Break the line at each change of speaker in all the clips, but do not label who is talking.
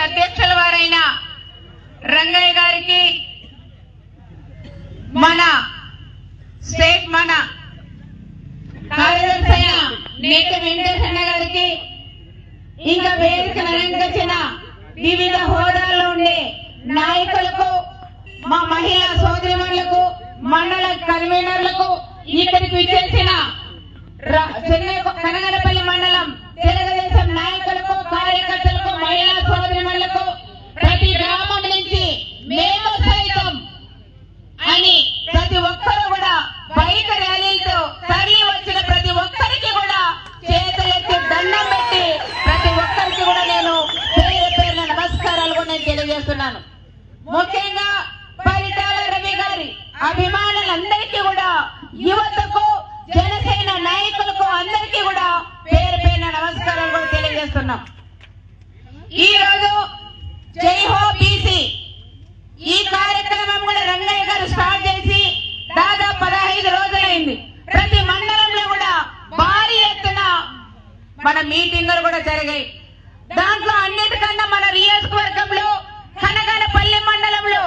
అధ్యక్షుల వారైన రంగయ్య గారికి, మన స్టేట్ మన కార్యదర్శి అయిన నేత వెంకటేశ్వర గారికి, ఇంకా వేదికను అలంకరించిన వివిధ హోదాల్లో ఉండే నాయకులకు, మా మహిళా సోదరిమణులకు, మండల కన్వీనర్లకు, ఇక్కడికి విచ్చేసిన కనగనపల్లి మండలం తెలుగుదేశం నాయకులకు, కార్యకర్తలకు, మహిళా సోదరిమణులకు, ప్రతి గ్రామం నుంచి మేము సైతం అని ప్రతి ఒక్కరూ కూడా బైక్ ర్యాలీలతో తరలి వచ్చిన ప్రతి ఒక్కరికి కూడా చేతులెత్తి దండం పెట్టి ప్రతి ఒక్కరికి కూడా నేను పేరు పేరున నమస్కారాలు కూడా నేను తెలియజేస్తున్నాను. ముఖ్యంగా పరిటాల రవి గారి అభిమానులందరికీ కూడా, యువతకు, జనసేన నాయకులకు అందరికీ కూడా పేరు పేరున నమస్కారాలు కూడా తెలియజేస్తున్నాం. ఈ రోజు జై హో బీసీ ఈ కార్యక్రమం కూడా రంగయ్య గారు స్టార్ట్ చేసి దాదాపు 15 రోజులైంది. ప్రతి మండలంలో కూడా భారీ ఎత్తున మన మీటింగులు కూడా జరిగాయి. దాంట్లో అన్నిటికన్నా మన నియోజకవర్గంలో కనగనపల్లి మండలంలో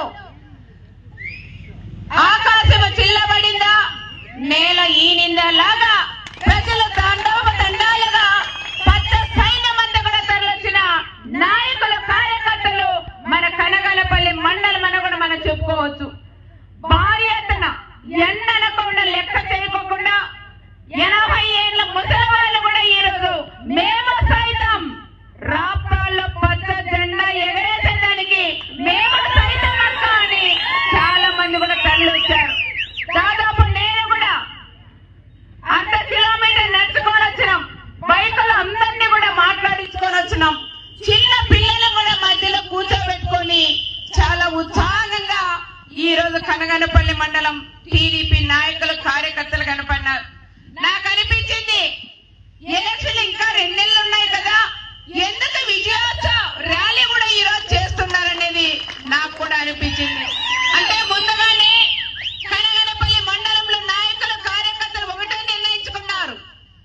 ఆకాశం చిల్లబడిందా, నేల ఈనిందా లాగా ప్రజలు తండాలుగా పచ్చ సైన్యమంతా కూడా తరలించిన నాయకులు, కార్యకర్తలు మన కనగనపల్లి మండలం అని కూడా మనం చెప్పుకోవచ్చు. భారీ ఎత్తున ఎండనకుండా లెక్క చేయకోకుండా 80 ఏళ్ల ముసలి వాళ్ళు కూడా ఈ రోజు మేము సైతం రాప్తాల్లో పచ్చ జెండా ఎగరేసేదానికి మేము సైతం అక్క అని చాలా మంది కూడా తరలి వచ్చారు. దాదాపు నేను కూడా 1/2 కిలోమీటర్ నడుచుకొని వచ్చినాం. బైకులు అందరినీ కూడా మాట్లాడించుకొని వచ్చినాం. చిన్న పిల్లలు కూడా మధ్యలో కూర్చోబెట్టుకొని చాలా ఉత్సాహంగా ఈ రోజు కనగనపల్లి మండలం టీడీపీ నాయకులు, కార్యకర్తలు కనపడినారు. నాకు అనిపించింది ఎలక్షన్లు ఇంకా 2 నెలలు ఉన్నాయి కదా, ఎందుకు విజయోత్సవ ర్యాలీ కూడా ఈ రోజు చేస్తున్నారనేది నాకు కూడా అనిపించింది. అంటే ముందుగానే కనగనపల్లి మండలంలో నాయకులు, కార్యకర్తలు ఒకటే నిర్ణయించుకున్నారు,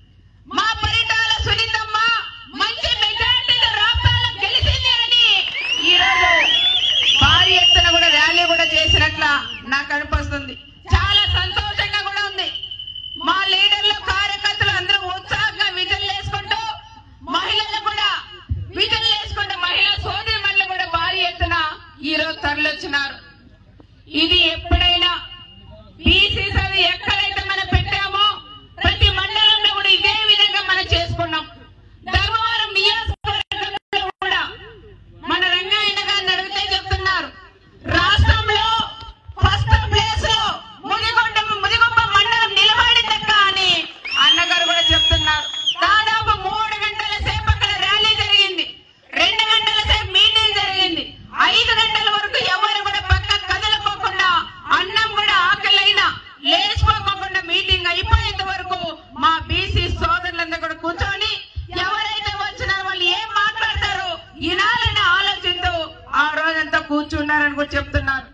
మా పరిటాల సునీతమ్మ మంచి మెజార్టీతో రాప్తాల్లో గెలిచింది అని ఈ రోజు భారీ ఎత్తున కూడా ర్యాలీ కూడా చేసినట్ల నాకు అనిపిస్తుంది. చాలా సంతోషంగా కూడా ఉంది. మా లీడర్లు, కార్యకర్తలు అందరూ ఉత్సాహంగా విజులు వేసుకుంటూ, మహిళలు కూడా విజులు వేసుకుంటూ, మహిళా సోదరిమణులు కూడా భారీ ఎత్తున ఈ రోజు తరలివచ్చినారు. ఇది ఎప్పుడైనా బీసీ సభ ఎక్కడైతే మనం పెట్టామో ప్రతి మండలంలో కూడా ఇదే విధంగా మనం చేసుకున్నాం. ధర్మవరం నియోజకవర్గంలో కూడా మన రంగయ్య గారిని అడిగితే చెప్తున్నారు, రాష్ట్రంలో ఫస్ట్ ప్లేస్ లో ముదిగొండ మండలం నిలబడిందక్క అని అన్నగారు కూడా చెప్తున్నారు. దాదాపు 3 గంటల సేపు అక్కడ ర్యాలీ జరిగింది, 2 గంటల సేపు మీటింగ్ జరిగింది. 5 గంటల వరకు ఎవరు కూడా పక్క కదలకోకుండా, అన్నం కూడా ఆకలైనా లేచిపోకుండా మీటింగ్ అయిపోయేంత వరకు మా బీసీ సోదరులందరూ కూడా కూర్చొని ఎవరైతే వచ్చినారో వాళ్ళు ఏం మాట్లాడతారో వినాలని ఆలోచనతో ఆ రోజంతా కూర్చున్నారని కూడా చెప్తున్నారు.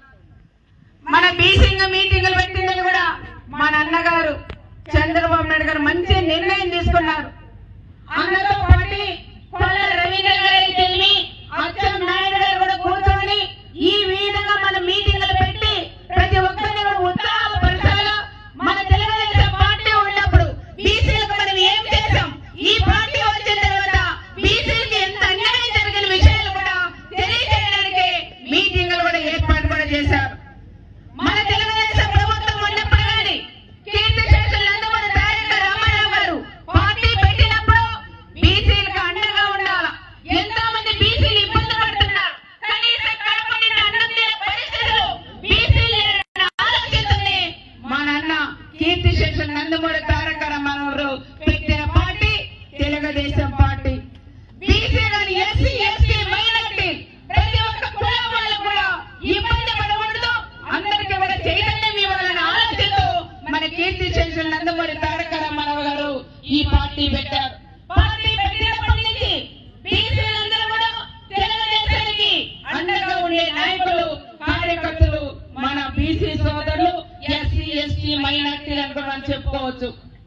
మన బీసీ మీటింగులు పెట్టిందని కూడా మన అన్నగారు చంద్రబాబు నాయుడు గారు మంచి నిర్ణయం తీసుకున్నారు. అన్నతో పాటు కొల్ల రవీంద్ర గారి తెలివి, అచ్చం నాయుడు గారు కూడా కూర్చొని ఈ విధంగా మన మీటింగులు పెట్టి ప్రతి ఒక్కరిని కూడా ఉత్సాహపరచాలా. మన తెలుగుదేశం పార్టీ ఉన్నప్పుడు బీసీలకు మనం ఏం చేశాం, ఈ పార్టీ వచ్చిన తర్వాత బీసీలకి ఎంత అన్యాయం జరిగిన విషయాలు కూడా తెలియజేయడానికి మీటింగులు కూడా ఏర్పాటు కూడా చేశారు. మన తెలుగుదేశం ప్రభుత్వం ఉన్నప్పుడు కానీ కీర్తిశేషులు నందమూరి తారక రామారావు గారు పార్టీ పెట్టినప్పుడు బీసీలకు అండగా ఉండాలా. ఎంతో మంది బీసీలు ఇబ్బంది పడుతున్నారు, కనీసం కడప నిండా అన్నం తినే పరిస్థితులు బీసీలు ఆలోచిస్తుంది మన అన్న కీర్తిశేషులు నందమూరి తారక రామారావు పెట్టిన పార్టీ తెలుగుదేశం పార్టీ. బీసీ గాని ఎస్సీ, ఎస్టీ, మైనారిటీ ప్రతి ఒక్క కులం వాళ్ళు కూడా ఇబ్బంది పడకూడదు, అందరికీ కూడా చైతన్యం ఇవ్వాలని ఆలోచనతో మన కీర్తిశేషులు నందమూరి తారక రామారావు గారు ఈ పార్టీ పెట్టారు. పార్టీ పెట్టినప్పటి నుంచి బీసీలందరూ కూడా తెలుగుదేశానికి అండగా ఉండే నాయకులు, కార్యకర్తలు మన బీసీ సోదరులు, ఎస్సీ, ఎస్టీ, మైనారిటీలను కూడా మనం చెప్పుకోవచ్చు.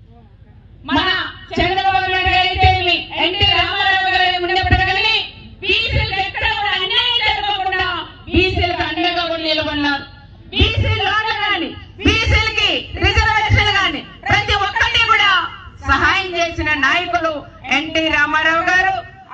మన చంద్రబాబు నాయుడు గారి ఎన్టీ రామారావు గారు ఉండేప్పుడు కానీ బీసీలకు ఎక్కడ కూడా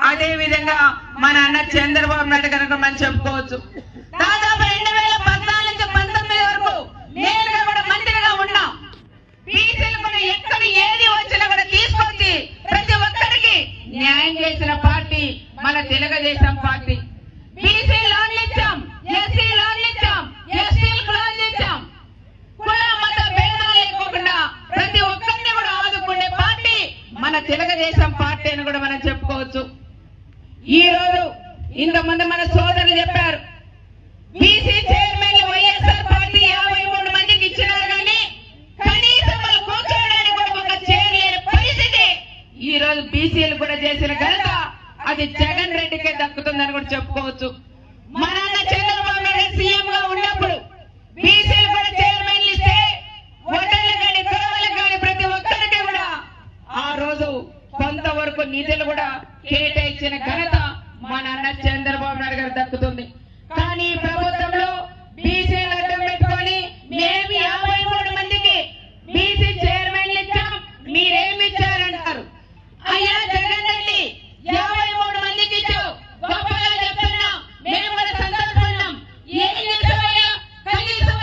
అదే విధంగా మన అన్న చంద్రబాబు నాయుడు కనుక మనం చెప్పుకోవచ్చు. దాదాపు 2014 నుంచి 19 వరకు నేరుగా కూడా మంత్రిగా ఉన్నాం. బీసీలకు ఎక్కడ ఏది వచ్చినా కూడా తీసుకొచ్చి ప్రతి ఒక్కరికి న్యాయం చేసిన పార్టీ మన తెలుగుదేశం పార్టీ. బీసీ లోన్లు ఇచ్చాం, ఎస్సీ లోన్లు ఇచ్చాం, ఎస్టీలకు లోన్లు ఇచ్చాం. కుల మత భేదాలు లేకుండా ప్రతి ఒక్కరిని కూడా ఆదుకునే పార్టీ మన తెలుగుదేశం పార్టీ అని కూడా మనం చెప్పుకోవచ్చు. ఈ రోజు ఇంతమంది మన సోదరులు చెప్పారు, బీసీ చైర్మన్ వైఎస్ఆర్ పార్టీ 53 మందికి ఇచ్చినారు కానీ కనీసం వాళ్ళు కూర్చోడానికి కూడా ఒక చైర్ లేని పరిస్థితి ఈ రోజు బీసీలు కూడా చేసిన ఘనత అది జగన్ రెడ్డికే దక్కుతుందని కూడా చెప్పుకోవచ్చు. మన చంద్రబాబు నాయుడు సీఎం గా ఉన్నప్పుడు బీసీలు కూడా చైర్మన్లు ఇస్తే హోటళ్లు కానీ గొడవలు కానీ ప్రతి ఒక్కరికి కూడా ఆ రోజు కొంతవరకు నిధులు కూడా కేటాయించిన ఘనత మన అన్న చంద్రబాబు నాయుడు గారు దక్కుతుంది. కానీ ప్రభుత్వంలో బీసీలు అడ్డం పెట్టుకొని మేము 53 మందికి బీసీ చైర్మన్లు ఇచ్చాం, మీరేమి ఇచ్చారంటారు. అయ్యా జగన్ రెడ్డి 53 మందికి ఇచ్చావు, గొప్పగా చెప్తున్నా, మేము కూడా సంతోషపడినాం. ఏం చేసావయ్యా? కనీసం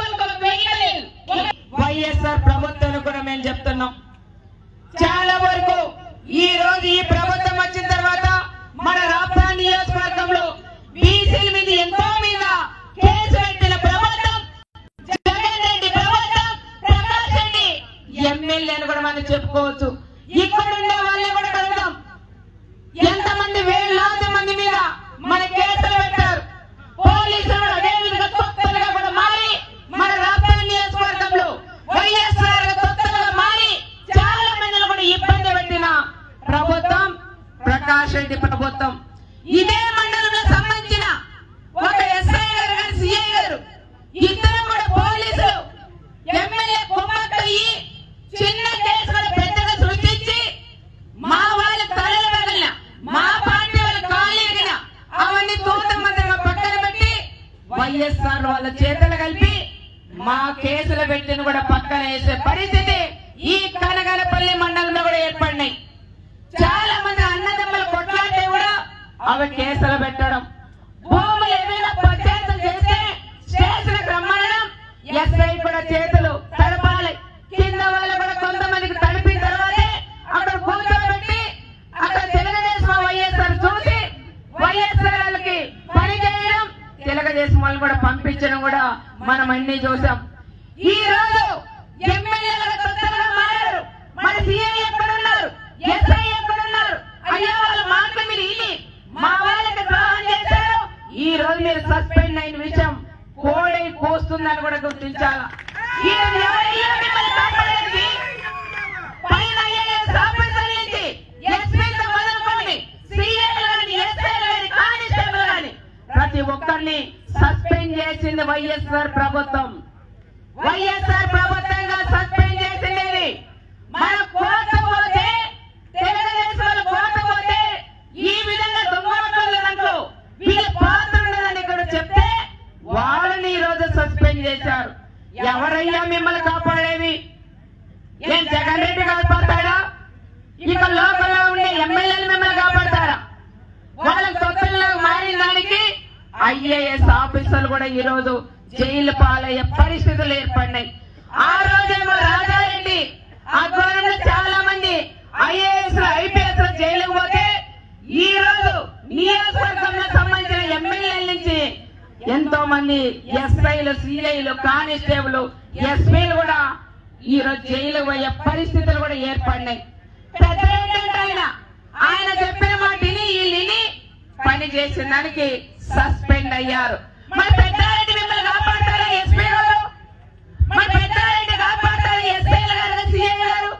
వైఎస్ఆర్ ప్రభుత్వాన్ని కూడా మేము చెప్తున్నాం. చాలా వరకు ఈ రోజు ఈ ప్రభుత్వం వచ్చిన తర్వాత మన రాష్ట్ర నియోజకవర్గంలో బీసీల మీద ఎంతో మీద కేసు పెట్టిన ప్రభుత్వం జగన్ రెడ్డి ప్రభుత్వం. ప్రకాష్ రెడ్డి ఎమ్మెల్యేని కూడా మనం చెప్పుకోవచ్చు. ఇక్కడ ఉండే వాళ్ళే కూడా కడదాం, ఎంతమంది వేలాది మంది మీద మన కేసులు పెట్టారు. పోలీసులు అదే విధంగా తొత్తులుగా కూడా మారి మన రాష్ట్ర నియోజకవర్గంలో వైఎస్ఆర్ తొత్తులుగా మారి చాలా మందిని కూడా ఇబ్బంది పెట్టిన ప్రభుత్వం ప్రకాష్ రెడ్డి ప్రభుత్వం. ఇదే మండలంలో సంబంధించిన ఒక ఎస్ఐ గారు కానీ సిఐ గారు ఇద్దరు కూడా పోలీసులు ఎమ్మెల్యే కుమ్మక్కయ్యి చిన్న కేసులు పెద్దగా సృష్టించి మా వాళ్ళ తలలు వదిలిన, మా పార్టీ వాళ్ళ కాలేగిన అవన్నీ తూత మందిగా పక్కన పెట్టి వైఎస్ఆర్ వాళ్ళ చేతులు కలిపి మా కేసులు పెట్టిన కూడా పక్కన వేసే పరిస్థితి ఈ కనగనపల్లి మండలంలో కూడా ఏర్పడినాయి. చాలా మంది అన్నదమ్ములు కొట్లాడితే కూడా అవి కేసులు పెట్టడం, భూములు ఏమైనా పంచాయతీలు చేస్తే స్టేషన్కి రమ్మనడం, ఎస్ఐ కూడా చేతులు తడపాలి. కింద వాళ్ళు కూడా కొంతమందికి తడిపిన తర్వాతే అక్కడ కూర్చోబెట్టి అక్కడ తెలుగుదేశం వైఎస్ఆర్ చూసి వైఎస్ఆర్ వాళ్ళకి పని చేయడం, తెలుగుదేశం వాళ్ళు కూడా పంపించడం కూడా మనం అన్ని చూసాం. ఈ రోజు ఎమ్మెల్యేలుగా తొత్తులుగా మారారు. మన సీఎం ఎక్కడున్నారు, ఎస్ఐ ఎక్కడున్నారు? అయ్యా వాళ్ళ మాటలు మీరు ఇన్ని మా వాళ్ళకి ద్రోహం చేశారు. ఈ రోజు మీరు సస్పెండ్ అయిన విషయం కోడై కోస్తుందని కూడా గుర్తించాలా. ఈ రోజు ఎవరయ్యా మిమ్మల్ని కాపాడేది? పైన ఐఏఎస్ ఆఫీసర్ నుంచి ఎస్పీతో మొదలుకొని సీఐలు కానీ ఎస్ఐలు కానీ కానిస్టేబుల్ కానీ ప్రతి ఒక్కరిని సస్పెండ్ చేసింది వైఎస్ఆర్ ప్రభుత్వం. వైఎస్ఆర్ ప్రభుత్వంగా సస్పెండ్ చేసింది. మన కోట పోతే తెలుగుదేశం కోట పోతే ఈ విధంగా దొంగలు వీళ్ళ పాత్ర ఉండదని ఇక్కడ చెప్తే వాళ్ళని ఈ రోజు సస్పెండ్ చేశారు. ఎవరయ్యా మిమ్మల్ని కాపాడేది? ఏం జగన్ రెడ్డి కాపాడతాడా? ఇక లోకల్లో ఉండే ఎమ్మెల్యేలు మిమ్మల్ని కాపాడతారా? వాళ్ళకి తొత్తుల్లో మారిన దానికి ఐఏఎస్ ఆఫీసర్లు కూడా ఈ రోజు జైలు పాలయ్యే పరిస్థితులు ఏర్పడినాయి. ఆ రోజేమో రాజారెడ్డి ఆధ్వర్యంలో చాలా మంది ఐఏఎస్ ఐపీఎస్ జైలుకు పోతే ఈ రోజు నియోజకవర్గంలో సంబంధించిన ఎమ్మెల్యేల నుంచి ఎంతో మంది ఎస్ఐలు, సిఐలు, కానిస్టేబుల్, ఎస్పీలు కూడా ఈ రోజు జైలు పోయే పరిస్థితులు కూడా ఏర్పడినాయి. పెద్ద ఆయన చెప్పిన మాట వీళ్ళని పని చేసిన దానికి సస్పెండ్ అయ్యారు. మరి పెద్దారెడ్డి మిమ్మల్ని కాపాడతారా ఎస్పీ గారు? మరి పెద్దారెడ్డి కాపాడతారా ఎస్ఐ గారు, సిఐ గారు?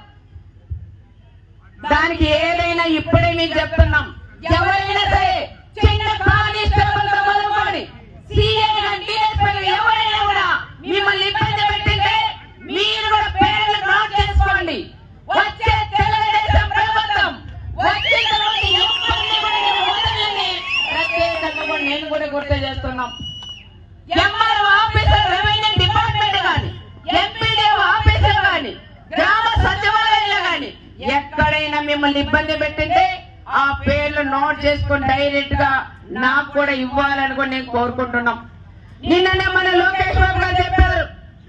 దానికి ఏదైనా ఇప్పుడే మీకు చెప్తున్నాం, ఎవరైనా సరే చిన్న కానిస్టేబుల్ తో మొదలుకొని సిఐ ఎవరైనా కూడా మిమ్మల్ని ఇబ్బంది పెట్టింటే మీరు కూడా పేర్లు నోట్ చేసుకోండి. వచ్చే తెలుగుదేశం ప్రభుత్వం వచ్చిన తర్వాత ప్రత్యేకంగా నేను కూడా గుర్తు చేస్తున్నాం. ఎంఆర్ఓ ఆఫీసర్, రెవెన్యూ డిపార్ట్మెంట్ కానీ, ఎంపీడీఓ ఆఫీసర్ కానీ, గ్రామ సచివాలయాలు కానీ ఎక్కడైనా మిమ్మల్ని ఇబ్బంది పెట్టింటే ఆ పేర్లు నోట్ చేసుకొని డైరెక్ట్ గా నాకు కూడా ఇవ్వాలని కూడా నేను కోరుకుంటున్నాం. నిన్ననే మన లోకేష్ బాబు గారు చెప్పారు,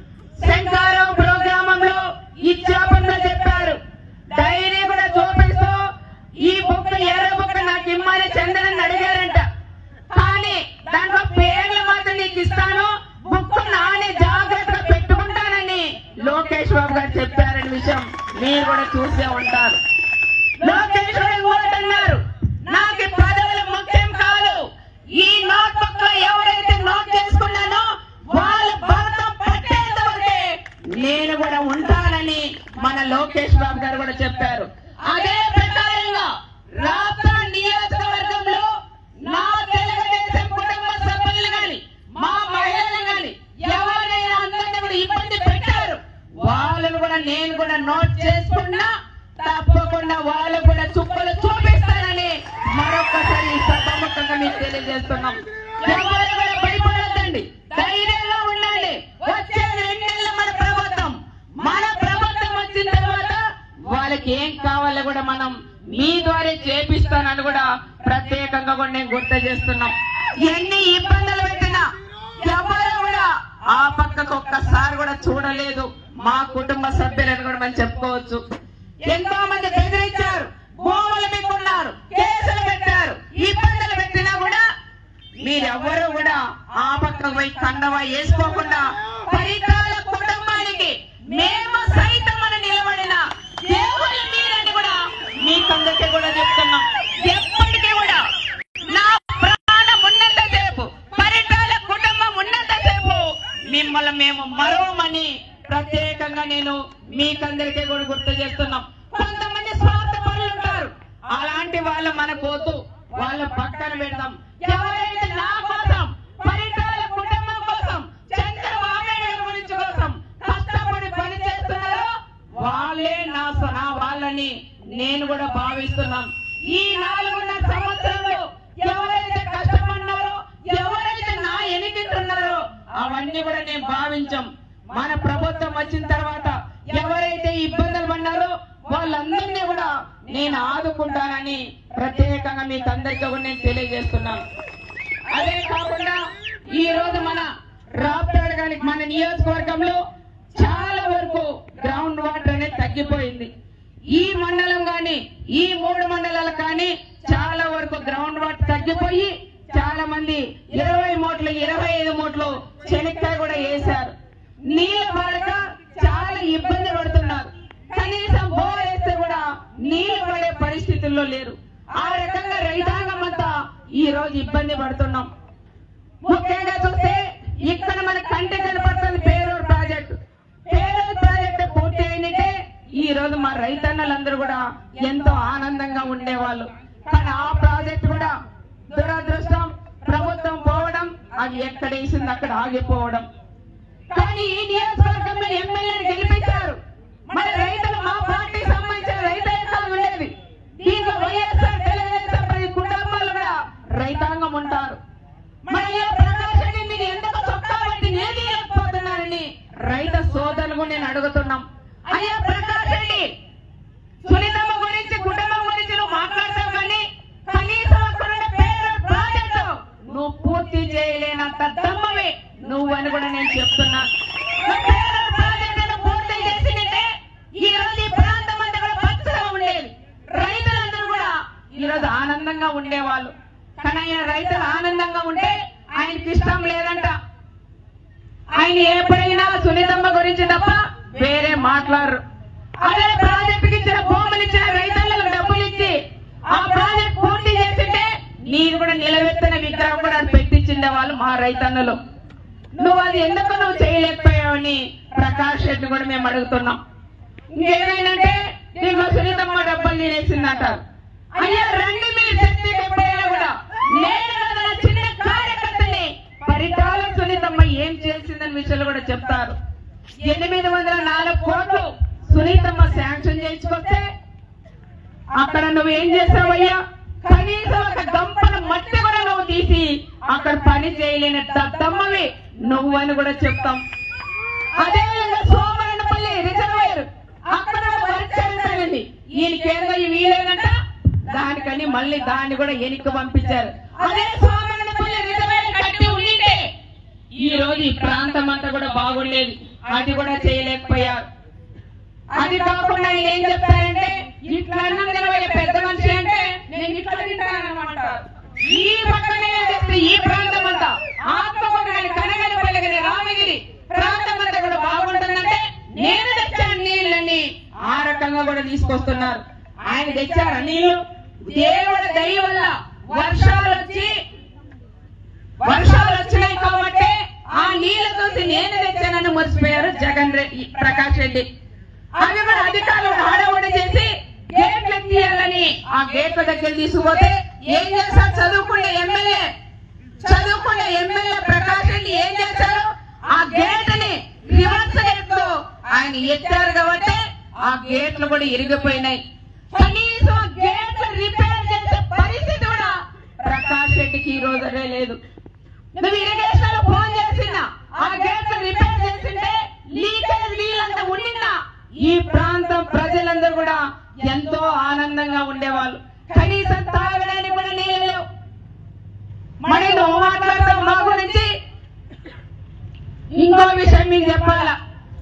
శంకారం ప్రోగ్రామంలో ఇచ్చాపంలో చెప్పారు, డైరీ కూడా చూపిస్తూ ఈ బుక్ ఎర్ర బుక్ నాకు ఇమ్మని చంద్రన్ అడిగారంట. కానీ దాంట్లో పేర్లు మాత్రం నీకు ఇస్తాను, బుక్ నానే జాగ్రత్తగా పెట్టుకుంటానని లోకేష్ బాబు గారు చెప్పారనే విషయం మీరు కూడా చూసే ఉంటారు. లోకేష్ బాబు అన్నారు, నాకు పదవులు ముఖ్యం కాదు, ఈ నోట్ బుక్ లో ఎవరైతే నోట్ చేసుకున్నానో వాళ్ళ భర్తం పట్టేంత వరకే నేను కూడా ఉంటానని మన లోకేష్ బాబు గారు కూడా చెప్పారు. అదే ప్రకారంగా రాష్ట్ర నియోజకవర్గంలో నా తెలుగుదేశం కుటుంబ సభ్యులు గాని మా మహిళలు గాని ఎవరైనా అందరినీ కూడా ఇబ్బంది పెట్టారు, వాళ్ళను కూడా నేను కూడా నోట్ చేసుకున్నా తప్పకుండా వాళ్ళు కూడా చుక్కలు చూపిస్తానని మరొకసారి సభాముఖంగా మీకు తెలియజేస్తున్నాం. ఎవరు కూడా భయపడద్దండి, ధైర్యంగా ఉండండి. వచ్చే 2 నెలలు మన ప్రభుత్వం వచ్చిన తర్వాత వాళ్ళకి ఏం కావాలో కూడా మనం మీ ద్వారా చేపిస్తానని కూడా ప్రత్యేకంగా కూడా నేను గుర్తు చేస్తున్నాం. ఎన్ని ఇబ్బందులు పెట్టినా ఎవరు కూడా ఆ పక్కకు ఒక్కసారి కూడా చూడలేదు మా కుటుంబ సభ్యులను కూడా మనం చెప్పుకోవచ్చు. ఎంతో మంది బెదిరించారు, భూములు మీకున్నారు, కేసులు పెట్టారు, ఇబ్బందులు పెట్టినా కూడా మీరెవ్వరూ కూడా ఆ పక్కకు పోయి కండవా వేసుకోకుండా పరిటాల కుటుంబానికి మేము సైతం అని నిలబడిన దేవుళ్ళు మీరని కూడా మీకందరికీ కూడా చెప్తున్నాం. ఎప్పటికీ కూడా నా ప్రాణం ఉన్నంతసేపు, పరిటాల కుటుంబం ఉన్నంతసేపు మిమ్మల్ని మేము మరోమని ప్రత్యేకంగా నేను మీకందరికీ కూడా గుర్తు చేస్తున్నాం. కొంతమంది స్వార్థపరులు ఉంటారు, అలాంటి వాళ్ళు మనకోతు వాళ్ళ పక్కన పెడతాం. ఎవరైతే నా కోసం, పరిటాల కుటుంబం కోసం, చంద్రబాబు నాయుడు గురించి కోసం కష్టపడి పని చేస్తున్నారో వాళ్ళే నా వాళ్ళని నేను కూడా భావిస్తున్నాను. ఈ 4.5 సంవత్సరంలో ఎవరైతే కష్టపడినారో, ఎవరైతే నా ఎన్నికలున్నారో అవన్నీ కూడా నేను భావించాం. మన ప్రభుత్వం వచ్చిన తర్వాత ఎవరైతే ఇబ్బందులు పడినారో వాళ్ళందరినీ కూడా నేను ఆదుకుంటానని ప్రత్యేకంగా మీకు అందరికీ కూడా నేను తెలియజేస్తున్నాను. అదే కాకుండా ఈ రోజు మన రాప్తాడు గాని మన నియోజకవర్గంలో చాలా వరకు గ్రౌండ్ వాటర్ అనేది తగ్గిపోయింది. ఈ మండలం గాని ఈ 3 మండలాలు కానీ చాలా వరకు గ్రౌండ్ వాటర్ తగ్గిపోయి చాలా మంది 20 మూటలు 25 మూటలు చెనక్కాయ కూడా వేశారు. నీళ్లు పడక చాలా ఇబ్బంది పడుతున్నారు. కనీసం బోర్ వేస్తే కూడా నీళ్లు పడే పరిస్థితుల్లో లేరు. ఆ రకంగా రైతాంగం అంతా ఈ రోజు ఇబ్బంది పడుతున్నాం. ముఖ్యంగా చూస్తే ఇక్కడ మన కంటి కనపడుతుంది పేరూరు ప్రాజెక్టు. పేరూరు ప్రాజెక్టు పూర్తి అయినట్టే ఈ రోజు మా రైతన్నలందరూ కూడా ఎంతో ఆనందంగా ఉండేవాళ్ళు. కానీ ఆ ప్రాజెక్టు కూడా దురదృష్టం, ప్రభుత్వం పోవడం, అది ఎక్కడ వేసింది అక్కడ ఆగిపోవడం. కానీ ఈ నియోజకవర్గంలో ఎమ్మెల్యేని గెలిపించారు. మన రైతులు మా పార్టీ సంబంధించిన రైతాంగం ఉండేది. దీంట్లో వైఎస్ఆర్ తెలుగుదేశం ప్రతి కుటుంబాలు కూడా రైతాంగం ఉంటారు. మన ప్రకాష్ రెడ్డి మీరు ఎందుకు చొక్కా పట్టి నేర్చుకోలేకపోతున్నారని రైతు సోదరులు నేను అడుగుతున్నాం. అయ్యా ప్రకాష్ రెడ్డి, సునీతమ్మ గురించి కుటుంబం గురించి నువ్వు మాట్లాడతావు, కానీ కనీసం అక్కడున్న పేరు ప్రాజెక్టు నువ్వు పూర్తి చేయలేనంత దమ్మవి నువ్వు అని కూడా నేను చెప్తున్నా. ప్రాజెక్టును పూర్తి చేసినట్టే ఈ రోజు ఈ ప్రాంతం అంతా కూడా పచ్చగా ఉండేది. రైతులందరూ కూడా ఈ రోజు ఆనందంగా ఉండేవాళ్ళు. కానీ ఆయన రైతులు ఆనందంగా ఉంటే ఆయనకి ఇష్టం లేదంట. ఆయన ఎప్పుడైనా సునీతమ్మ గురించి తప్ప వేరే మాట్లాడరు. అదే ప్రాజెక్టుకి ఇచ్చిన భూములు ఇచ్చిన రైతులకు డబ్బులు ఇచ్చి ఆ ప్రాజెక్ట్ పూర్తి చేసింటే నీరు కూడా నిలబెట్టిన విగ్రహం కూడా పెట్టించిండే వాళ్ళు మా రైతన్నలు. నువ్వు అది ఎందుకు నువ్వు చేయలేకపోయావని ప్రకాష్ రెడ్డి కూడా మేము అడుగుతున్నాం. ఇంకేమైందంటే నీకు సునీతమ్మ డబ్బులు తినేసిందంటారు. అయ్యా రండి మీరు శక్తి ఎప్పుడైనా కూడా నేను నా చిన్న కార్యకర్తని పరిటాల సునీతమ్మ ఏం చేసిందని విషయాలు కూడా చెప్తారు. 804 కోట్లు సునీతమ్మ శాంక్షన్ చేయించుకొస్తే అక్కడ నువ్వేం చేసావయ్యా? కనీసం ఒక గంపన మట్టి కూడా నువ్వు తీసి అక్కడ పని చేయలేని దద్దమ్మవి నువ్వు అని కూడా చెప్తాం. అదేవిధంగా సోమరణపల్లి రిజర్వాయర్ అక్కడ వర్క్ చేయింది. ఈయనకేదో వీలేదంట, దానికని మళ్ళీ దాన్ని కూడా వెనక్కి పంపించారు. అదే సోమన్నపల్లి రిజర్వాయర్ కట్టి ఉండింటే ఈ రోజు ఈ ప్రాంతం అంతా కూడా బాగుండేది. అది కూడా చేయలేకపోయారు. అది కాకుండా ఆయన ఏం చెప్పారంటే, ఇట్లా అన్నం తినబోయే పెద్ద మనిషి అంటే నేను ఇట్లా తింటానన్నమాట. ఈ పక్కనే చేస్తే ఈ ప్రాంతం అంతా ఆత్మకూరు కనగలపల్లి రామగిరి ప్రాంతం అంతా కూడా బాగుంటుందంటే నేను తెచ్చాను నీళ్ళని ఆ రకంగా కూడా తీసుకొస్తున్నారు. ఆయన తెచ్చారు నీళ్లు. దేవుడి దయ వల్ల వర్షాలు వచ్చినాయి కాబట్టి ఆ నీళ్లు చూసి నేను తెచ్చానని మర్చిపోయారు జగన్ రెడ్డి, ప్రకాష్ రెడ్డి. అవి కూడా అధికారులు హడావుడి చేసి గేట్లు ఎత్తియాలని ఆ గేట్ల దగ్గర తీసుకుపోతే ఏం చేశారు? చదువుకునే ఎమ్మెల్యే ప్రకాష్ రెడ్డి ఏం చేశారు? ఆ గేట్ ని రివర్స్ గేట్ తో ఆయన ఎత్తారు కాబట్టి ఆ గేట్లు కూడా ఇరిగిపోయినాయి. కనీసం గేట్లు రిపేర్ చేసే పరిస్థితి కూడా ప్రకాష్ రెడ్డికి ఈ రోజు లేదు. నువ్వు ఇరిగేషన్ లో ఫోన్ చేసినా ఆ గేట్లు రిపేర్ చేసింటే లీకేజ్ నీళ్ళంతా ఉండినా ఈ ప్రాంతం ప్రజలందరూ కూడా ఎంతో ఆనందంగా ఉండేవాళ్ళు. కనీసం తాగడానికి కూడా నీళ్ళు లేవు. మరి నువ్వు మాట్లాడతావు మా గురించి. ఇంకో విషయం మీకు చెప్పాలా,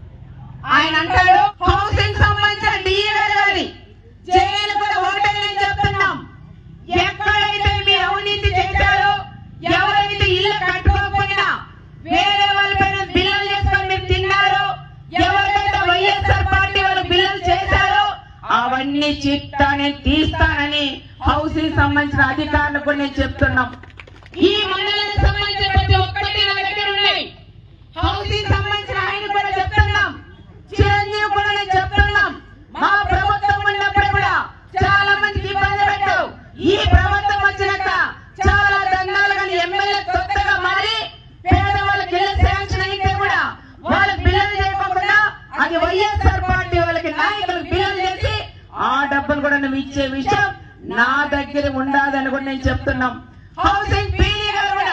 ఆయన అంటాడు హౌసింగ్ సంబంధించిన డిఈ గారి జైలు కూడా ఒకటే చెప్తున్నాం. ఎక్కడైతే మీరు అవినీతి చేశారో, ఎవరైతే ఇల్లు కట్టుకోకపోయినా వేరే వాళ్ళ పైన బిల్లులు చేసుకొని మీరు తిన్నారో, ఎవరికైతే వైఎస్ఆర్ పార్టీ వాళ్ళు బిల్లులు చేశారో అవన్నీ చిట్టానే తీస్తానని హౌసింగ్ సంబంధించిన అధికారులకు కూడా నేను చెప్తున్నాం. ఈ మండలానికి సంబంధించిన ప్రతి ఒక్కటి నా దగ్గర ఉన్నాయి. హౌసింగ్ సంబంధించిన ఆయన కూడా చెప్తున్నాం, చిరంజీవి కూడా నేను చెప్తున్నాం. మా ప్రభుత్వం ఉన్నప్పుడు కూడా చాలా మందికి ఇబ్బంది పెట్టావు. ఈ ప్రభుత్వం వచ్చినాక చాలా దండాలు కానీ ఎమ్మెల్యే కొత్తగా మారి పేదవాళ్ళకి ఇల్లు శాంక్షన్ అయితే కూడా వాళ్ళకి బిల్లులు చేయకుండా అది వైఎస్ఆర్ పార్టీ వాళ్ళకి నాయకులకు బిల్లులు చేసి ఆ డబ్బులు కూడా నువ్వు ఇచ్చే విషయం నా దగ్గర ఉండదని కూడా నేను చెప్తున్నాం. హౌసింగ్ పీడీ గారు కూడా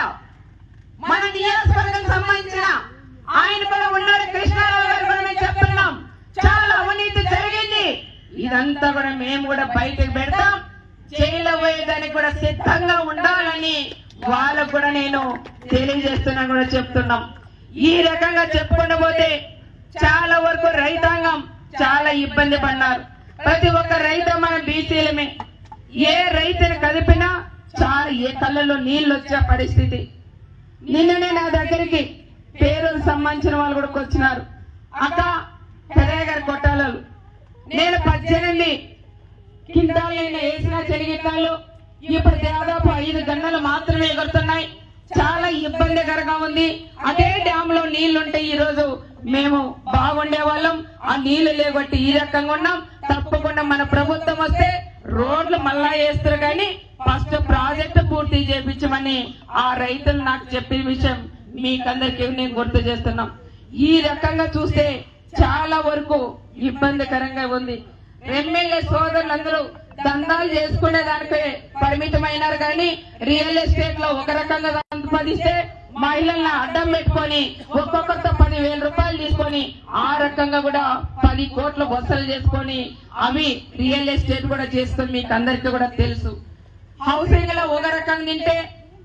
మన నియోజకవర్గం సంబంధించిన ఆయన కూడా ఉన్నాడు, కృష్ణారావు గారు కూడా నేను చెప్తున్నాం. చాలా అవినీతి జరిగింది. ఇదంతా కూడా మేము కూడా బయటకు పెడతాం. జైలు పోయేదానికి కూడా సిద్ధంగా ఉండాలని వాళ్ళకు కూడా నేను తెలియజేస్తున్నా కూడా చెప్తున్నాం. ఈ రకంగా చెప్పుకుంటూ పోతే చాలా వరకు రైతాంగం చాలా ఇబ్బంది పడినారు. ప్రతి ఒక్క రైతు మన బీసీలమే. ఏ రైతుని కదిపినా చాలా ఏ కళ్ళలో నీళ్లు వచ్చే పరిస్థితి. నిన్ననే నా దగ్గరికి పేరుకు సంబంధించిన వాళ్ళు కూడా వచ్చినారు. అక్క పెదయ్య గారి కొట్టాలు నేను 18 కింటాలు వేసిన చెరిగిట్టాలు ఇప్పుడు దాదాపు 5 గంటలు మాత్రమే ఎగురుతున్నాయి. చాలా ఇబ్బందికరంగా ఉంది. అదే డ్యామ్ లో నీళ్లుంటే ఈ రోజు మేము బాగుండే వాళ్ళం. ఆ నీళ్లు లేబట్టి ఈ రకంగా ఉన్నాం. తప్పకుండా మన ప్రభుత్వం వస్తే రోడ్లు మళ్ళా వేస్తారు కానీ ఫస్ట్ ప్రాజెక్టు పూర్తి చేయించమని ఆ రైతులు నాకు చెప్పే విషయం మీకందరికీ నేను గుర్తు చేస్తున్నాం. ఈ రకంగా చూస్తే చాలా వరకు ఇబ్బందికరంగా ఉంది. ఎమ్మెల్యే సోదరులందరూ దందాలు చేసుకునే దానికే పరిమితమైనారు కానీ రియల్ ఎస్టేట్ లో ఒక రకంగా సంపాదిస్తే మహిళలను అడ్డం పెట్టుకొని ఒక్కొక్కరితో 10,000 రూపాయలు తీసుకొని ఆ రకంగా కూడా 10 కోట్ల వసూలు చేసుకొని అవి రియల్ ఎస్టేట్ కూడా చేసుకొని మీకు అందరికీ కూడా తెలుసు. హౌసింగ్ లో ఒక రకంగా తింటే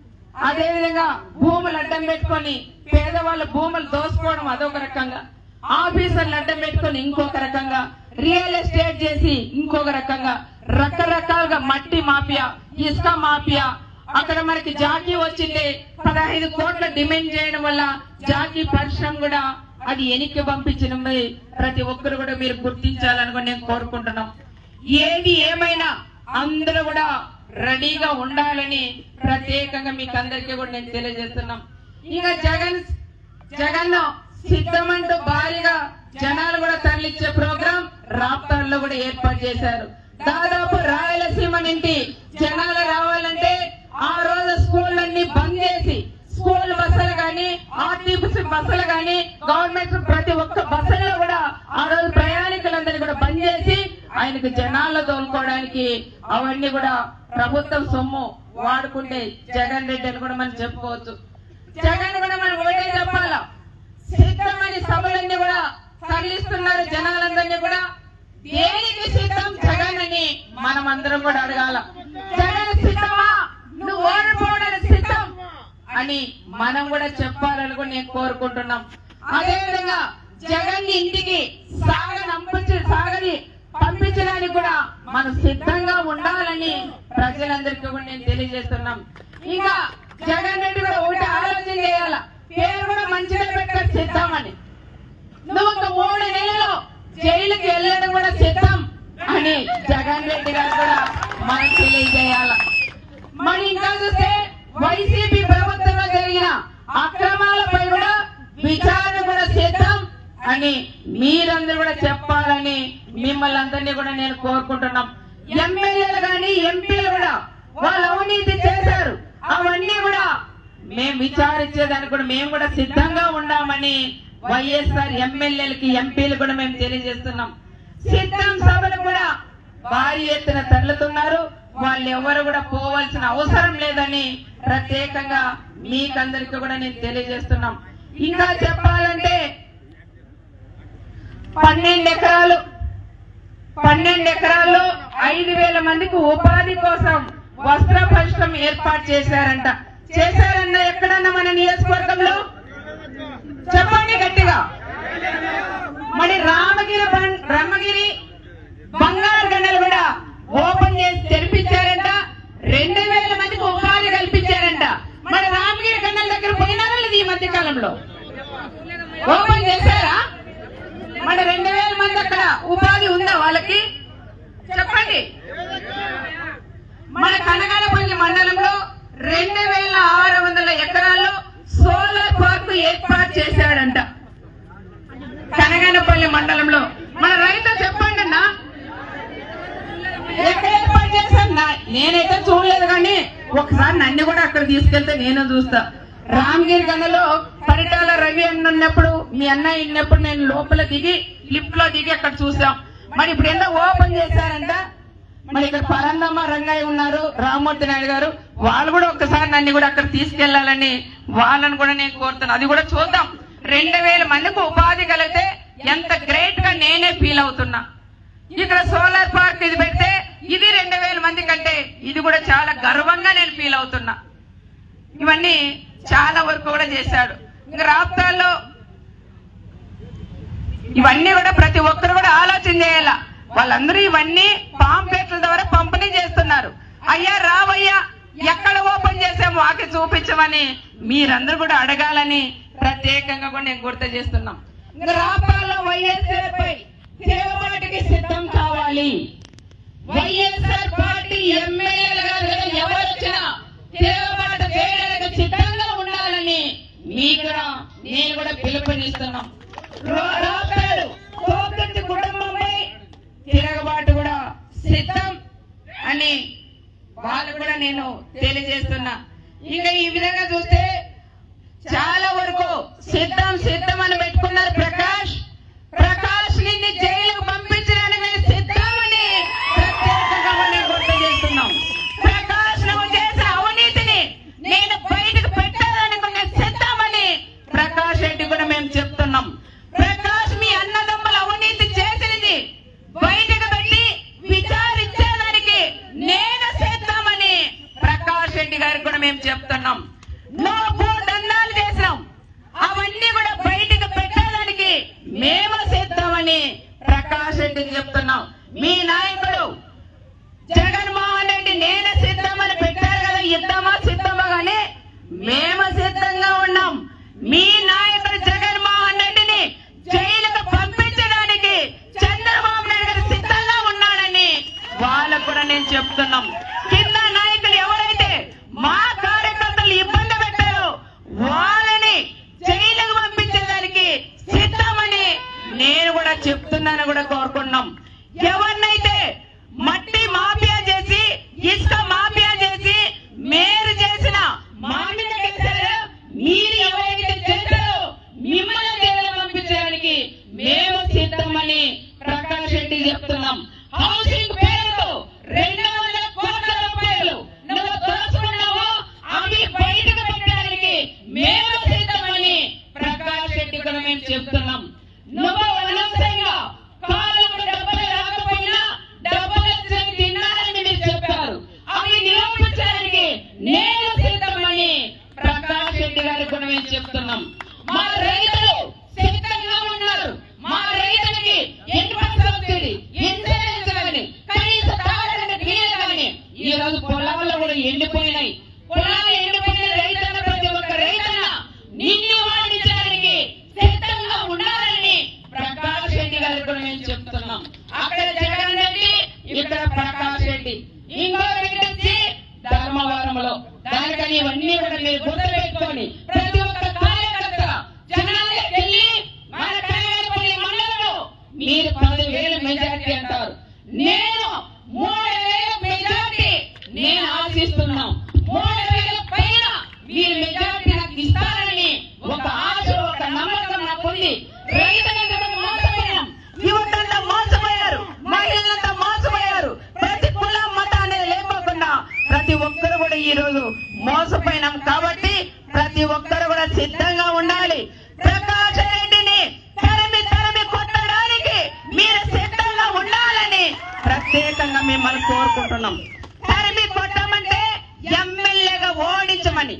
అదే విధంగా భూములు అడ్డం పెట్టుకొని పేదవాళ్ళ భూములు దోసుకోవడం అదొక రకంగా, ఆఫీసర్లు అడ్డం పెట్టుకొని ఇంకొక రకంగా, రియల్ ఎస్టేట్ చేసి ఇంకొక రకంగా, రకరకాలుగా మట్టి మాఫియా, ఇసుక మాఫియా. అక్కడ మనకి జాకీ వచ్చింది 15 కోట్ల డిమాండ్ చేయడం వల్ల జాకీ పరిశ్రమ కూడా అది వెనక్కి పంపించిన ప్రతి ఒక్కరు కూడా మీరు గుర్తించాలని కూడా నేను కోరుకుంటున్నాం. ఏది ఏమైనా అందరూ కూడా రెడీగా ఉండాలని ప్రత్యేకంగా మీకు అందరికీ కూడా నేను తెలియజేస్తున్నాం. ఇంకా జగన్ సిద్ధమంటూ భారీగా జనాలు కూడా తరలిచ్చే ప్రోగ్రాం రాప్తాడులో కూడా ఏర్పాటు చేశారు. దాదాపు రాయలసీమ నుండి జనాలు రావాలంటే ఆ రోజు స్కూళ్ళన్నీ బంద్ చేసి స్కూల్ బస్సులు గాని ఆర్టీసీ బస్సులు గాని గవర్నమెంట్ ప్రతి ఒక్క బస్సుల్లో కూడా ఆ రోజు ప్రయాణికులందరినీ కూడా బంద్ చేసి ఆయనకు జనాల్లో తోలుకోవడానికి అవన్నీ కూడా ప్రభుత్వం సొమ్ము వాడుకుంటే జగన్ రెడ్డి అని కూడా మనం చెప్పుకోవచ్చు. జగన్ కూడా మనం ఒకటే చెప్పాలా, సిద్ధమని సభలన్నీ కూడా తరలిస్తున్నారు జనాలందరినీ కూడా. దేనికి సిద్ధం జగన్ అని మనం అందరం కూడా అడగాల. జగన్ సిద్ధమా, నువ్వు ఓడిపోవడానికి సిద్ధం అని మనం కూడా చెప్పాలని కూడా నేను కోరుకుంటున్నాం. అదేవిధంగా జగన్ ఇంటికి సాగని పంపించడానికి కూడా మనం సిద్ధంగా ఉండాలని ప్రజలందరికీ కూడా నేను తెలియజేస్తున్నాం. ఇంకా జగన్ రెడ్డి కూడా ఒకటి ఆలోచన చేయాల, పేరు కూడా మంచిగా పెట్టక సిద్ధమని. నువ్వు 3 నెలలు జైలుకి వెళ్ళడం కూడా సిద్ధం అని జగన్ రెడ్డి గారు కూడా మనకు తెలియజేయాల. మరి ఇంకా చూస్తే వైసీపీ ప్రభుత్వంలో జరిగిన అక్రమాలపై కూడా విచారణ కూడా సిద్ధం అని మీరందరూ కూడా చెప్పాలని మిమ్మల్ని అందరినీ కూడా నేను కోరుకుంటున్నాం. ఎమ్మెల్యేలు కానీ ఎంపీలు కూడా వాళ్ళు అవినీతి చేశారు, అవన్నీ కూడా మేము విచారించేదానికి కూడా మేము కూడా సిద్ధంగా ఉన్నామని వైఎస్ఆర్ ఎమ్మెల్యేలకి ఎంపీలు కూడా మేము తెలియజేస్తున్నాం. సిద్ధం సభలు కూడా భారీ ఎత్తున తరలుతున్నారు, వాళ్ళు ఎవరు కూడా పోవాల్సిన అవసరం లేదని ప్రత్యేకంగా మీకందరికీ కూడా నేను తెలియజేస్తున్నాం. ఇంకా చెప్పాలంటే 12 ఎకరాలు 5,000 మందికి ఉపాధి కోసం వస్త్ర పరిశ్రమ ఏర్పాటు చేశారంట. చేశారన్నా ఎక్కడన్నా మన నియోజకవర్గంలో చెప్పండి గట్టిగా. మరి రామగిరి బంగారు గంటలు కూడా ఓపెన్ చేసి తెరిపించారంట. 2,000 మందికి ఉపాధి కల్పించారంట. మరి రామగిరి గంటల దగ్గర పోయినారా లేదు ఈ మధ్య కాలంలో? ఓపెన్ చేశారా? మరి 2,000 మంది అక్కడ ఉపాధి ఉందా వాళ్ళకి? చెప్పండి. మన కనగానపల్లి మండలంలో 2,600 ఎకరాల్లో సోలార్ పార్క్ ఏర్పాటు చేశాడంట. కనగానపల్లి మండలంలో మన రైతు చెప్పండి అన్నా, ఎక్కడ ఏర్పాటు చేశాను? నేనైతే చూడలేదు, కానీ ఒకసారి నన్ను కూడా అక్కడ తీసుకెళ్తే నేను చూస్తా. రామగిరి గంగలో పరిటాల రవి అన్నప్పుడు మీ అన్నయ్య ఉన్నప్పుడు నేను లోపల దిగి లిఫ్ట్ లో దిగి అక్కడ చూసాం. మరి ఇప్పుడు ఎంత ఓపెన్ చేశారంట. మరి ఇక్కడ పరందమ్మ రంగయ్య ఉన్నారు, రామ్మూర్తి నాయుడు గారు, వాళ్ళు కూడా ఒక్కసారి నన్ను కూడా అక్కడ తీసుకెళ్లాలని వాళ్ళని కూడా నేను కోరుతాను. అది కూడా చూద్దాం. 2,000 మందికి ఉపాధి కలిగితే ఎంత గ్రేట్ గా నేనే ఫీల్ అవుతున్నా. ఇక్కడ సోలార్ పార్క్ ఇది పెడితే ఇది 2,000 మంది కంటే ఇది కూడా చాలా గర్వంగా నేను ఫీల్ అవుతున్నా. ఇవన్నీ చాలా వరకు కూడా చేశాడు. ఇంకా రాష్ట్రాల్లో ఇవన్నీ కూడా ప్రతి ఒక్కరు కూడా ఆలోచన చేయాల. వాళ్ళందరూ ఇవన్నీ పాంప్లెట్ల ద్వారా పంపిణీ చేస్తున్నారు. అయ్యా రావయ్యా, ఎక్కడ ఓపెన్ చేసాము వాకి చూపించమని మీరందరూ కూడా అడగాలని ప్రత్యేకంగా కూడా నేను గుర్తు చేస్తున్నాం. ఇంకా రాష్ట్రాల్లో వైఎస్ఆర్ పై తిరుగుబాటుకి సిద్ధం కావాలి. వైఎస్ఆర్ పార్టీ ఎమ్మెల్యేలు గారు ఎవరు వచ్చినా తిరుగుబాటు చేయడానికి సిద్ధంగా ఉండాలని మీకు నేను కూడా పిలుపునిస్తున్నాం. రాష్ట్రాలు కోకటి కుటుంబంపై తిరుగుబాటు కూడా సిద్ధం అని వాళ్ళు కూడా నేను తెలియజేస్తున్నా. ఇంకా ఈ విధంగా చూస్తే చాలా వరకు సిద్ధం అని పెట్టుకున్నారు. ప్రకాష్ నిన్ను జైలుకు పంపించడానికి మేము సిద్ధమని ప్రత్యేకంగా మనం గుర్తు చేస్తున్నాం. ప్రకాష్ నువ్వు చేసిన అవినీతిని నేను బయటకు పెట్టడానికి మేము సిద్ధమని ప్రకాష్ రెడ్డి కూడా మేము చెప్తున్నాం. ప్రకాష్ మీ అన్నదమ్ముల అవినీతి చేసినది బయటకు పెట్టి విచారించేదానికి నేను సిద్ధమని ప్రకాష్ రెడ్డి గారికి కూడా మేము చెప్తున్నాం. నువ్వు దండాలు చేసినాం, అవన్నీ కూడా బయటకు పెట్టడానికి మేము సిద్ధమని ప్రకాష్ రెడ్డికి చెప్తున్నాం. మీ నాయకుడు జగన్మోహన్ రెడ్డి నేను సిద్ధమని పెట్టారు కదా, ఇద్దామా సిద్ధమా కానీ మేము సిద్ధంగా ఉన్నాం. మీ నాయకుడు జగన్మోహన్ రెడ్డిని జైలుకు పంపించడానికి చంద్రబాబు నాయుడు గారు సిద్ధంగా ఉన్నాడని వాళ్ళకు కూడా నేను చెప్తున్నాం. కింద నాయకులు ఎవరైతే మా కార్యకర్తలు ఇబ్బంది పెట్టారో వాళ్ళని జైలుకు పంపించడానికి సిద్ధమని నేను కూడా చెప్తున్నాను కూడా కోరుకున్నాం. ఎవరినైతే మట్టి మాఫియా చేసి ఇసుక మాఫియా చేసి మీరు చేసిన మామిడి చేశారో మీరు ఎవరైతే చేశారో మిమ్మల్ని జైలు పంపించడానికి మేము సిద్ధమని ప్రకాష్ రెడ్డి చెప్తున్నాం. హౌసింగ్ పేరుతో 200 కోట్ల రూపాయలు నువ్వు దోచుకున్నావు, అవి బయటకు పెట్టడానికి మేము సిద్ధమని ప్రకాష్ రెడ్డి కూడా మేము చెప్తున్నాం. నువ్వు అనవసరంగా కాళ్ళకు డబ్బులు మేము చెప్తున్నాం. మా రైతులు సిద్ధంగా ఉన్నారు. మా రైతులకి ఎటువంటి సబ్సిడీ, ఇన్సూరెన్స్ కానీ, కనీస తాగడానికి నీళ్ళు కానీ ఈ రోజు పొలాల్లో కూడా ఎండిపోయినాయి. పొలాలు ఎండిపోయిన రైతన్న ప్రతి ఒక్క రైతన్న నిన్ను వాడించడానికి సిద్ధంగా ఉండాలని ప్రకాష్ రెడ్డి గారికి కూడా మేము చెప్తున్నాం. అక్కడ జగన్ రెడ్డి, ఇక్కడ ప్రకాష్ రెడ్డి, ఇంకో వ్యక్తి ధర్మవరంలో. దానికని ఇవన్నీ కూడా మీరు గుర్తుపెట్టుకొని ప్రతి ఒక్క కార్యకర్త జనాలకు వెళ్ళి మన కనగలపల్లి మండలంలో మీరు 10,000 మెజార్టీ అంటారు. నేను 3,000 మెజార్టీ నేను ఆశిస్తున్నాం. 3,000 పైన మీరు మెజార్టీ నాకు ఇస్తారని ఒక ఆశ, ఒక నమ్మకం నాకు ఉంది. రైతులంతా మోసపోయాం, యువతంతా మోసపోయారు, మహిళలంతా మోసపోయారు. ప్రతి కుల మతం అనేది లేకోకుండా ప్రతి ఒక్కరు కూడా ఈ రోజు మోసపోయినాం. కాబట్టి ప్రతి ఒక్కరు కూడా సిద్ధంగా ఉండాలి. ప్రకాష్ రెడ్డిని తరిమి తరిమి కొట్టడానికి మీరు సిద్ధంగా ఉండాలని ప్రత్యేకంగా మిమ్మల్ని కోరుకుంటున్నాం. తరిమి కొట్టమంటే ఎమ్మెల్యేగా ఓడించమని,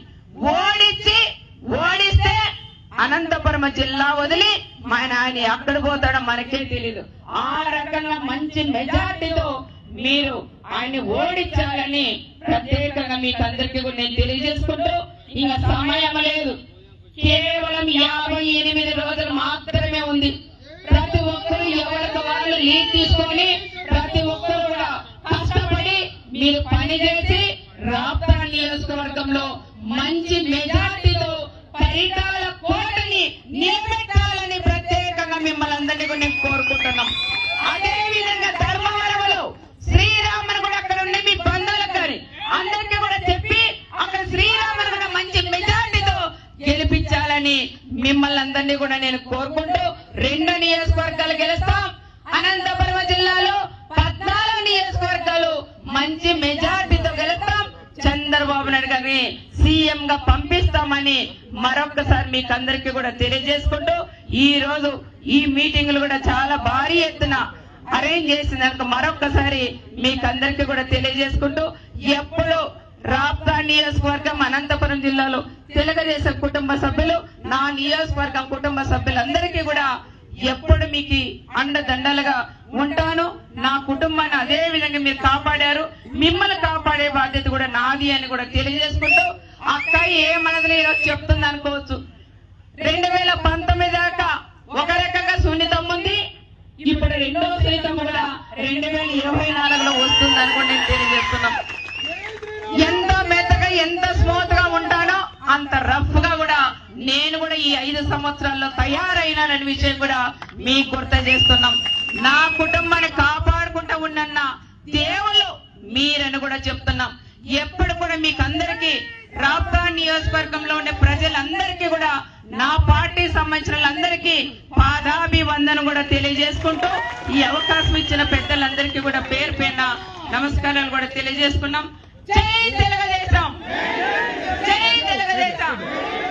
ఓడిస్తే అనంతపురం జిల్లా వదిలి ఆయన ఎక్కడ పోతాడో మనకే తెలీదు. ఆ రకంగా మంచి మెజార్టీతో మీరు ఆయన్ని ఓడించాలని ప్రత్యేకంగా మీకు అందరికీ కూడా నేను తెలియజేసుకుంటూ, ఇంకా సమయం లేదు, కేవలం 58 రోజులు మాత్రమే ఉంది. ప్రతి ఒక్కరు ఎవరికి వాళ్ళు లీడ్ తీసుకొని ప్రతి ఒక్కరు కూడా కష్టపడి మీరు పనిచేసి రాప్తా నియోజకవర్గంలో మంచి మెజార్టీతో పరిటాల కోటని నిలబెట్టాలని ప్రత్యేకంగా మిమ్మల్ని అందరినీ కూడా నేను కోరుకుంటున్నాం. అదే విధంగా ధర్మవరంలో శ్రీరాముని కూడా అక్కడ ఉండి మీ బంధువులకు కానీ అందరికీ కూడా చెప్పి అక్కడ శ్రీరాముని కూడా మంచి మెజార్టీతో గెలిపించాలని మిమ్మల్ని అందరినీ కూడా నేను కోరుకుంటూ 2 నియోజకవర్గాలు గెలుస్తాం. అనంతపురం జిల్లాలో 14 నియోజకవర్గాలు మంచి మెజార్టీతో గెలుస్తాం. చంద్రబాబు నాయుడు గారిని సీఎం గా పంపిస్తామని మరొకసారి మీకు అందరికీ కూడా తెలియజేసుకుంటూ, ఈ రోజు ఈ మీటింగ్లు కూడా చాలా భారీ ఎత్తున అరేంజ్ చేసినందుకు మరొకసారి మీకు అందరికీ కూడా తెలియజేసుకుంటూ, ఎప్పుడు రాప్తా నియోజకవర్గం అనంతపురం జిల్లాలో తెలుగుదేశం కుటుంబ సభ్యులు, నా నియోజకవర్గం కుటుంబ సభ్యులందరికీ కూడా ఎప్పుడు మీకు అండదండలుగా ఉంటాను. నా కుటుంబాన్ని అదే విధంగా మీరు కాపాడారు, మిమ్మల్ని కాపాడే బాధ్యత కూడా నాది అని కూడా తెలియజేసుకుంటూ, అక్క ఏమన్నది ఈరోజు చెప్తుంది అనుకోవచ్చు. 2019 దాకా ఒక రకంగా సున్నితం ఉంది, ఇప్పుడు రెండో సున్నితం కూడా 2024లో వస్తుంది అని కూడా నేను తెలియజేస్తున్నాం. ఎంత మెత్తగా ఎంత స్మూత్ గా ఉంటానో అంత రఫ్ గా కూడా నేను కూడా ఈ 5 సంవత్సరాల్లో తయారైనాననే విషయం కూడా మీకు గుర్తు చేస్తున్నాం. నా కుటుంబాన్ని కాపాడుకుంటూ ఉన్న దేవుళ్ళు మీరని కూడా చెప్తున్నాం. ఎప్పుడు కూడా మీకు అందరికీ రాప్తా నియోజకవర్గంలో ఉండే ప్రజలందరికీ కూడా నా పార్టీ సంబంధించిన వాళ్ళందరికీ పాదాభివందనం కూడా తెలియజేసుకుంటూ, ఈ అవకాశం ఇచ్చిన పెద్దలందరికీ కూడా పేరు పేరున నమస్కారాలు కూడా తెలియజేసుకున్నాం. జై తెలుగుదేశం, జై తెలుగుదేశం.